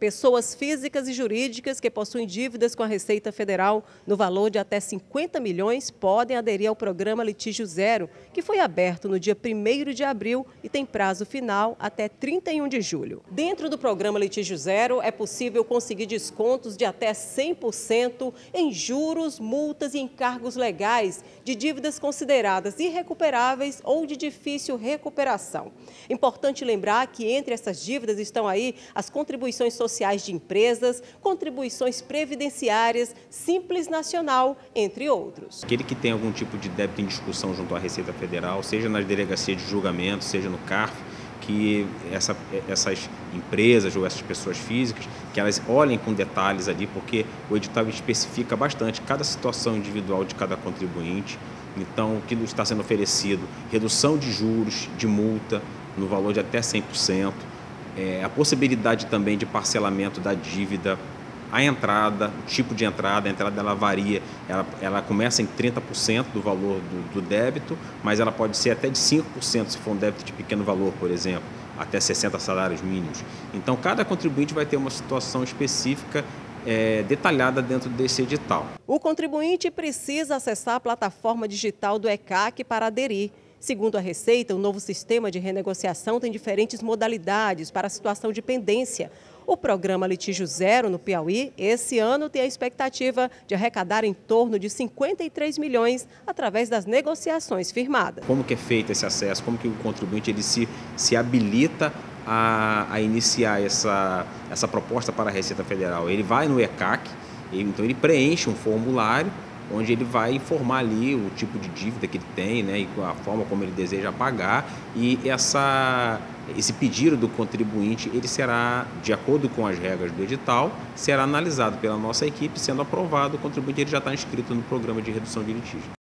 Pessoas físicas e jurídicas que possuem dívidas com a Receita Federal no valor de até 50 milhões podem aderir ao programa Litígio Zero, que foi aberto no dia 1º de abril e tem prazo final até 31 de julho. Dentro do programa Litígio Zero é possível conseguir descontos de até 100% em juros, multas e encargos legais de dívidas consideradas irrecuperáveis ou de difícil recuperação. Importante lembrar que entre essas dívidas estão aí as contribuições sociais de empresas, contribuições previdenciárias, Simples Nacional, entre outros. Aquele que tem algum tipo de débito em discussão junto à Receita Federal, seja nas delegacias de julgamento, seja no CARF, que essas empresas ou essas pessoas físicas, que elas olhem com detalhes ali, porque o edital especifica bastante cada situação individual de cada contribuinte. Então, o que está sendo oferecido, redução de juros, de multa, no valor de até 100%, a possibilidade também de parcelamento da dívida, a entrada, o tipo de entrada, a entrada ela varia, ela começa em 30% do valor do débito, mas ela pode ser até de 5% se for um débito de pequeno valor, por exemplo, até 60 salários mínimos. Então, cada contribuinte vai ter uma situação específica detalhada dentro desse edital. O contribuinte precisa acessar a plataforma digital do ECAC para aderir. Segundo a Receita, o novo sistema de renegociação tem diferentes modalidades para a situação de pendência. O programa Litígio Zero no Piauí, esse ano, tem a expectativa de arrecadar em torno de 53 milhões através das negociações firmadas. Como que é feito esse acesso? Como que o contribuinte ele se habilita a iniciar essa proposta para a Receita Federal? Ele vai no ECAC, então ele preenche um formulário onde ele vai informar ali o tipo de dívida que ele tem, né, e a forma como ele deseja pagar, e esse pedido do contribuinte, ele será, de acordo com as regras do edital, será analisado pela nossa equipe, sendo aprovado, o contribuinte ele já está inscrito no programa de redução de litígio.